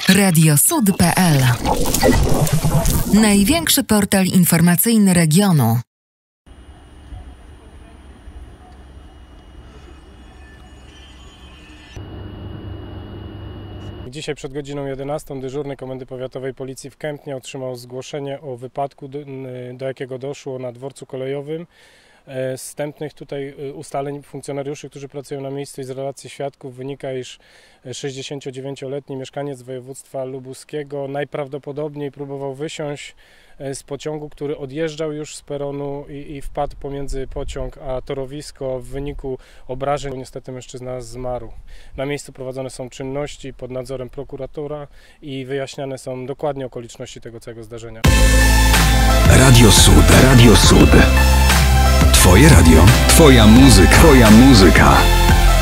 Radiosud.pl. Największy portal informacyjny regionu. Dzisiaj przed godziną 11 dyżurny Komendy Powiatowej Policji w Kępnie otrzymał zgłoszenie o wypadku, do jakiego doszło na dworcu kolejowym. Z wstępnych tutaj ustaleń funkcjonariuszy, którzy pracują na miejscu i z relacji świadków wynika, iż 69-letni mieszkaniec województwa lubuskiego najprawdopodobniej próbował wysiąść z pociągu, który odjeżdżał już z peronu i wpadł pomiędzy pociąg a torowisko. W wyniku obrażeń niestety mężczyzna zmarł. Na miejscu prowadzone są czynności pod nadzorem prokuratora i wyjaśniane są dokładnie okoliczności tego całego zdarzenia. Radio Sud, Radio Sud. Twoje radio, twoja muzyka, twoja muzyka.